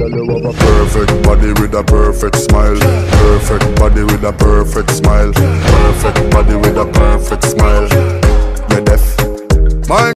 girl, you have a perfect body with a perfect smile. Perfect body with a perfect smile. Perfect body with a perfect smile. You deaf? My